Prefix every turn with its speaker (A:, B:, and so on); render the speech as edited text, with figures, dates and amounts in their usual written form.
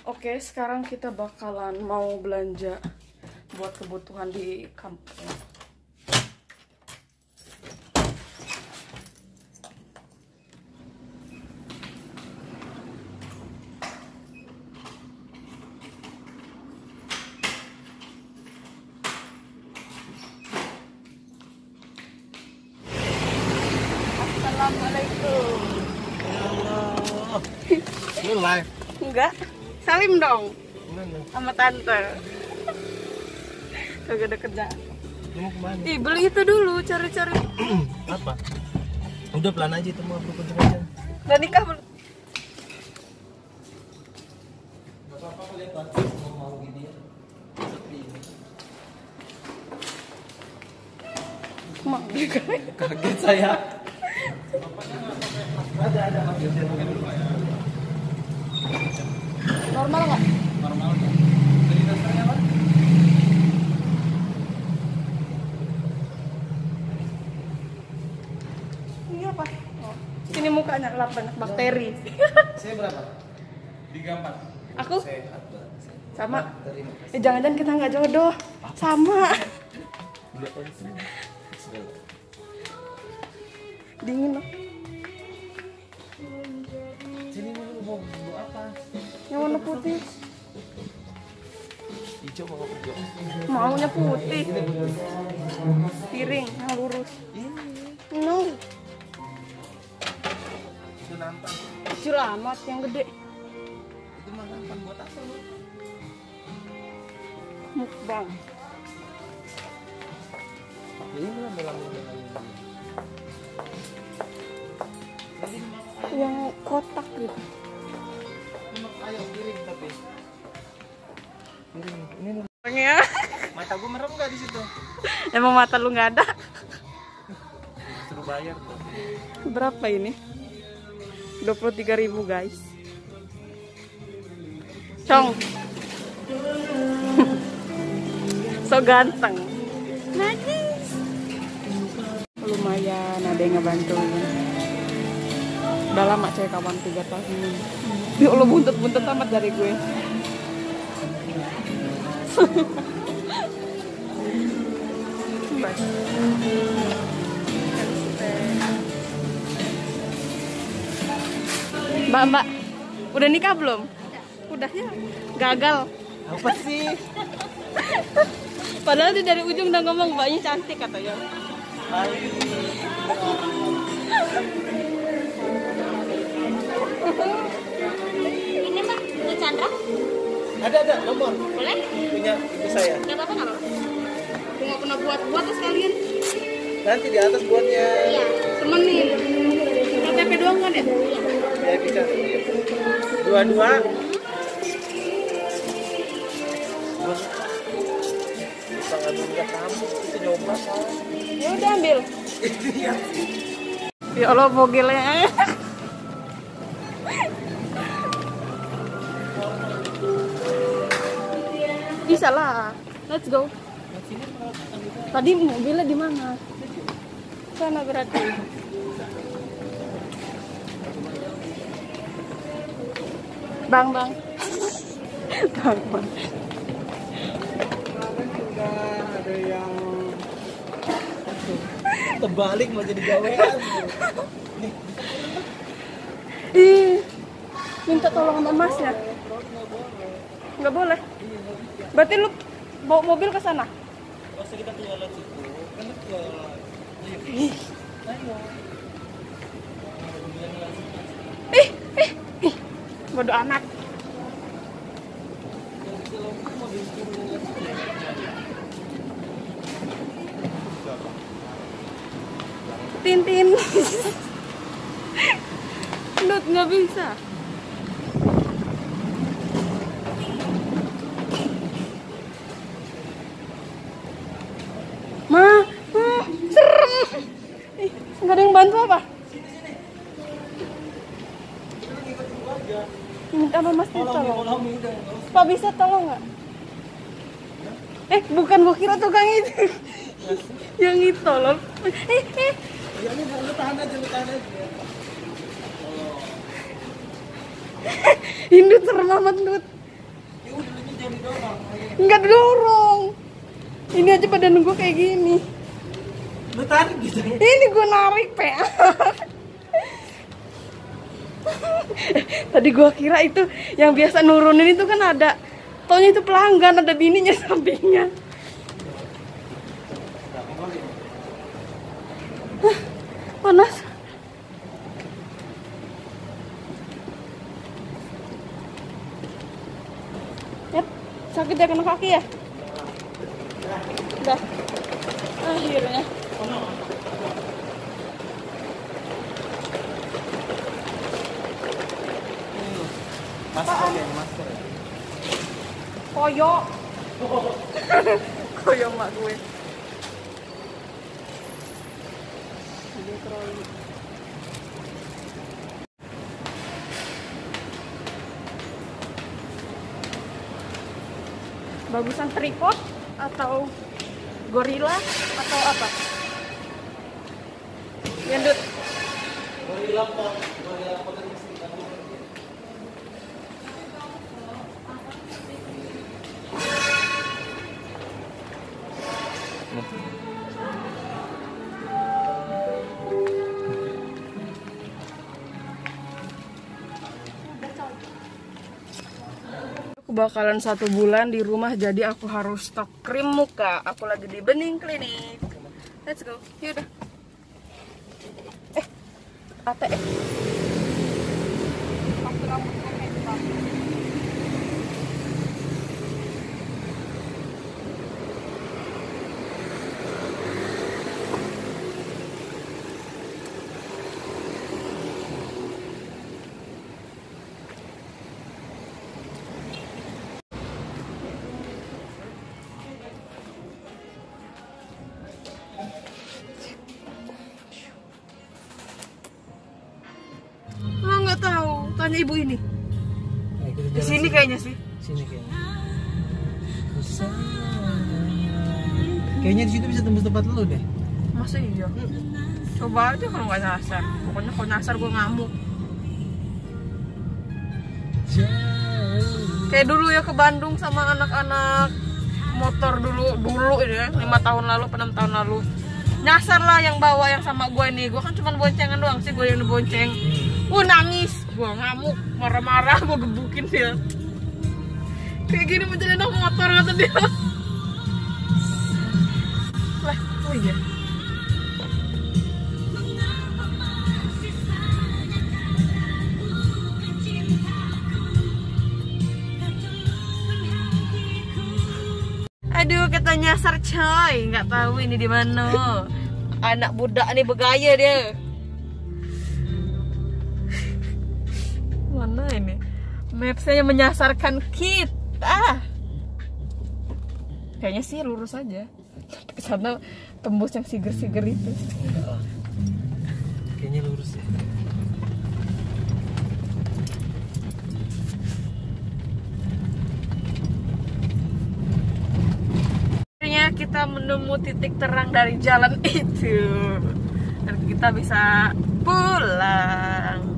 A: Oke, sekarang kita bakalan mau belanja buat kebutuhan di kampung. Assalamualaikum.
B: Lu live?
A: Enggak. Salim dong
B: Mana?
A: sama tante. Kagak ada kerjaan.
B: Lu mau kemana?
A: Ih, beli itu dulu, cari-cari.
B: Apa? Udah pelan aja itu mau berkunjung aja.
A: Udah nikah belum?
B: Gak apa-apa lihat artis mau gini ya.
A: Mak,
B: Kaget saya. Ada.
A: normal nggak?
B: Normal. Jadi dasarnya apa?
A: Ini apa? Oh, ini mukanya lap banyak bakteri.
B: Saya berapa? 34.
A: Aku
B: Sehat.
A: sama.
B: Terima kasih.
A: Jangan-jangan kita nggak jodoh. Sama. Dingin loh.
B: Sini lu mau apa?
A: Yang warna putih.
B: Hijau mau hijau.
A: Maunya putih. Piring yang lurus. No.
B: Itu nampan.
A: Kecil amat yang gede.
B: Itu mah nampan buat apa lu?
A: Mukbang.
B: Ini belum dalam.
A: Yang kotak gitu.
B: Ayo kirim tapi. Kirim. Ini lu.
A: Ya.
B: Mata gua merem nggak di situ?
A: Emang mata lu nggak ada?
B: Suruh bayar tuh.
A: Berapa ini? 23.000 guys. Cong. So ganteng. Najis. Lumayan ada yang ngebantuin. Udah lama cewek kawan 3 tahun ini. Ya Allah, buntut-buntut amat dari gue. Mbak, udah nikah belum? Udah ya, gagal.
B: Apa sih?
A: Padahal dia dari ujung udah ngomong mbaknya cantik katanya.
C: Ini Mbak, Bu Chandra,
B: Ada nomor
C: boleh?
B: punya ibu saya.
C: Gak apa-apa, gak apa-apa.
A: Gue nggak pernah buat tuh sekalian.
B: Nanti di atas buatnya.
C: Iya.
A: Temenin. KTP doang kan ya?
B: Ya bisa. Dua. Bisa ngambil minyak kamu itu nyoba kan?
A: Ya udah ambil.
B: Iya.
A: Ya Allah, bogilnya. Bisa lah. Let's go. Tadi mobilnya di mana? Sana berarti. Bang. Bang.
B: Ada yang terbalik mau jadi gawean.
A: Ih, minta tolong sama masnya. Nggak boleh. Berarti lu bawa mobil ke sana?
B: Masa kita keluar lewat situ? Kan keluar. Ayo.
A: Ih, bodo amat. Tintin. Dut, nggak bisa. Serem. Ih, nggak ada yang bantu apa? Minta sama Mas tolong. Pak bisa tolong nggak? Bukan, gua kira tukang itu. Yang itu loh.
B: Ya lu tahan aja.
A: Indut serem amat, Dut. Enggak dorong. Ini aja pada nunggu kayak gini.
B: Lu tarik gitu.
A: Ini gue narik, Pe. Tadi gue kira itu yang biasa nurunin itu kan ada. Taunya itu pelanggan, ada bininya sampingnya. Panas. Ya, sakit ya kena kaki ya? Udah. Akhirnya.
B: Masker ya, masker.
A: Koyo. Koyo mak gue. Dia terlalu. Bagusan tripod atau gorila atau apa? Gendut.
B: Gorila pot ini sih.
A: Aku bakalan 1 bulan di rumah, jadi aku harus stok krim muka. Aku lagi di Bening Klinik. Let's go. Yaudah. ATM. Waktu rambutnya kayak gitu. Nggak tahu, tanya ibu ini. Di sini kayaknya sih.
B: Sini kayaknya. Kayaknya di situ bisa tembus tempat lu deh.
A: Masa iya? Coba aja kalau nggak nyasar. Pokoknya kalau nyasar gue ngamuk. Kayak dulu ya ke Bandung sama anak-anak motor dulu ini ya, 5 tahun lalu, 6 tahun lalu. Nyasar lah yang bawa yang sama gue nih. Gue kan cuma boncengan doang sih, gue yang dibonceng. Nangis, gue ngamuk, marah-marah, gue gebukin dia. Kayak gini menjadi anak motor kata dia. Lah, oh iya. Aduh, kita nyasar coy, nggak tahu ini di mana. Anak budak nih bergaya dia. Mana ini? Mapsnya menyasarkan kita. Kayaknya sih lurus aja. Ke sana tembus yang siger-siger itu.
B: Kayaknya lurus ya.
A: Akhirnya kita menemu titik terang dari jalan itu. Dan kita bisa pulang.